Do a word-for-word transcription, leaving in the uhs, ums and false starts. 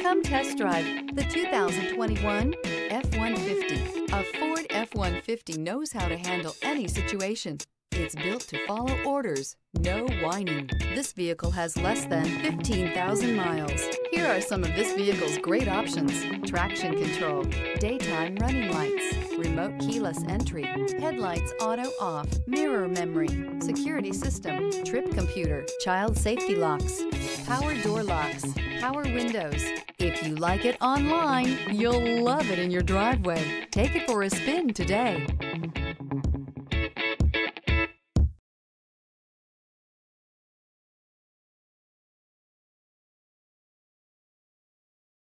Come test drive the two thousand twenty-one F one fifty. A Ford F one fifty knows how to handle any situation. It's built to follow orders, no whining. This vehicle has less than fifteen thousand miles. Here are some of this vehicle's great options: traction control, daytime running lights, remote keyless entry, headlights auto off, mirror memory, security system, trip computer, child safety locks, power door locks, power windows. If you like it online, you'll love it in your driveway. Take it for a spin today.